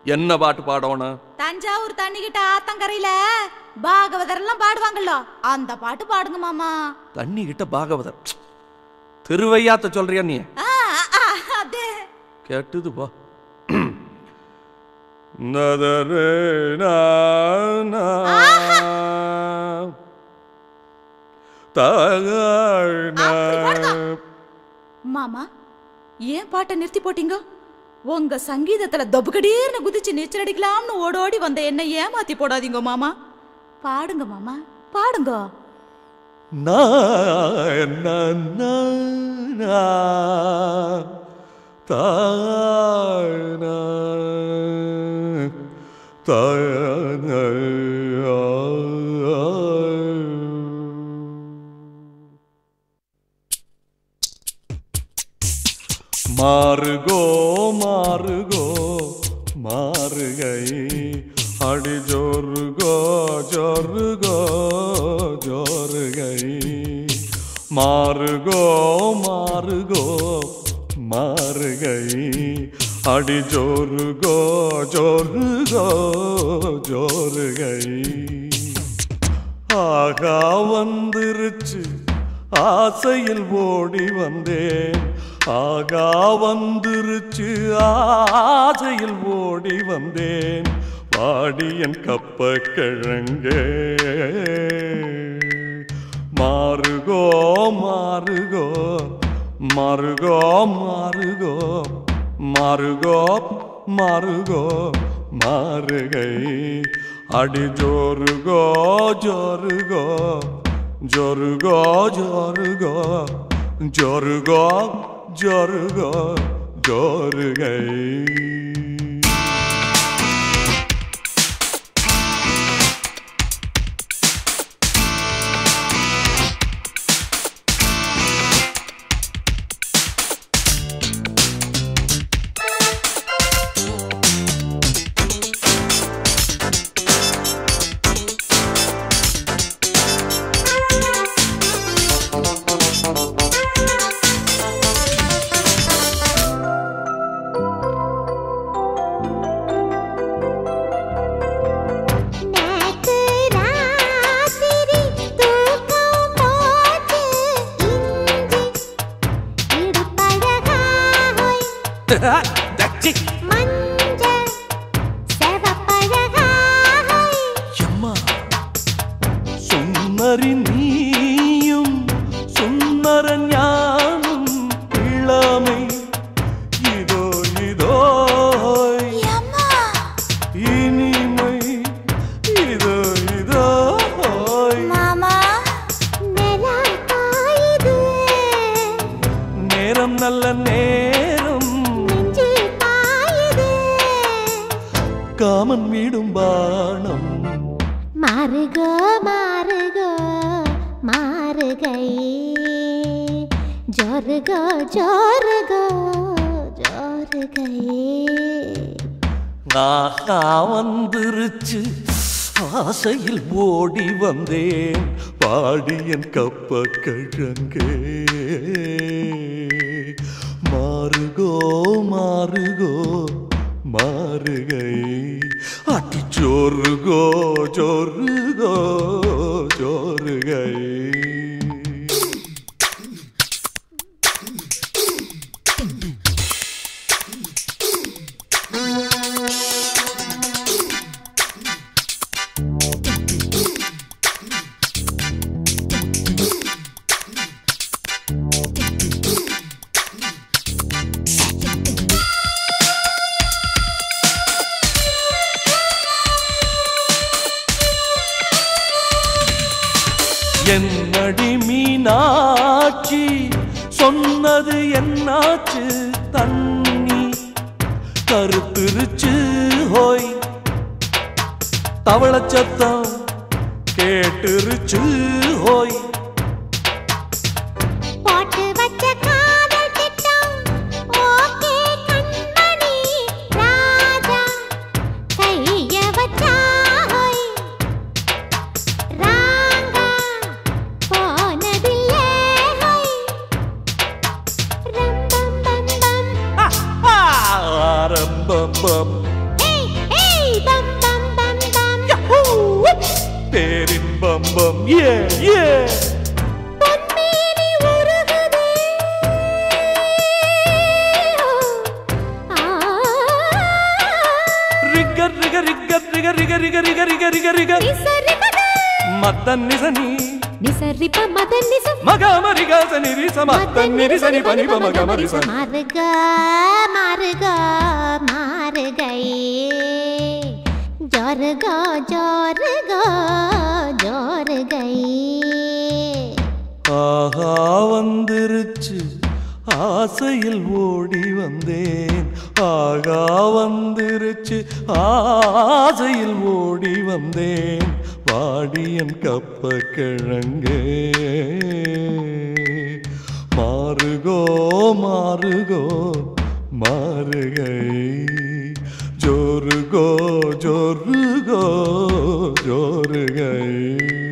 என்ன பாட்டு பாடணும்? தஞ்சாவூர் தண்ணிக்கிட்ட ஆத்தங்கரையில பாகவதர் எல்லாம் பாடுவாங்கல்ல, அந்த பாட்டு பாடுங்க மாமா. தண்ணி கிட்ட பாகவதர் திருவையாத்த சொல்றியா நீ? அதே கேட்டுது பா. மாமா ஏன் பாட்டை நிறுத்தி போட்டீங்க? உங்க சங்கீதத்துல தொபுகடீர்னு குதிச்சு நீச்சல் அடிக்கலாம்னு ஓடோடி வந்த என்ன ஏமாத்தி போடாதீங்க மாமா. பாடுங்க மாமா, பாடுங்க. மாறுகோ மாறுகோ மாறுகை அடி ஜோருகோ ஜோருகோ ஜோருகை மாறுகோ மாறுகோ மாறுகை அடி ஜோருகோ ஜோருகோ ஜோருகை ஆகா வந்துருச்சு ஆசையில் ஓடி வந்தேன், ஆகா வந்துருச்சு ஆசையில் ஓடி வந்தேன், வாடியன் கப்ப கிழங்கே மாறுகோ மாறுகோ மாறுகோ மாறுகோ மாறுகோ மாறுகோ மாறுகை அடி ஜோருகோ ஜோருகோ ஜோருகோ ஜோருகோ ஜோருகோ ஜோருகோ ஜோருகை சுந்தரி நீயும் சுந்தர ஞானம் இளமை இதோ இதோ இனிமை இதோ இதோ மாமா நேரம் நல்ல நேரம் காமன் வீடும் பானம் மாறுகோ மாறுகோ மாறுகை ஜோருகோ ஜோருகோ ஜோருகை ஆகா வந்துருச்சு ஆசையில் ஓடி வந்தேன், பாடியன் கப்ப கிழங்கே மாறுகோ மாறுகோ மாறுகை அடி ஜோருகோ ஜோருகோ ஜோருகை என்னடி மீனாட்சி சொன்னது என்னாச்சு, தண்ணி கருத்துருச்சு ஹோய், தவள சத்தம் கேட்டுருச்சு ஹோய், பேரின்பம் பம் ஏ ஏ பொன்மேனி உருகுதே ரிகர் ரிகர் ரிகர் ரிகர் ரிகர் ரிகர் ரிகர் ரிகர் ரிகர் ரிகர் மத்தன் நிசனி நிசரிப்ப மதன் நிச மகமரிகாசனி ரிச மத்தன் நிரிசனி பனிப மகமரிச மாறுக மாறுக மாறுகை ஜோருக ஜோருக ஜோருகை ஆஹா வந்துருச்சு ஆசையில் ஓடி வந்தேன் ஆகா வந்துருச்சு ஆசையில் ஓடி வந்தேன் வாடியன் கப்ப கிழங்கு மாறுகோ மாறுகோ மாறுகை ஜோருகோ ஜோருகோ ஜோருகை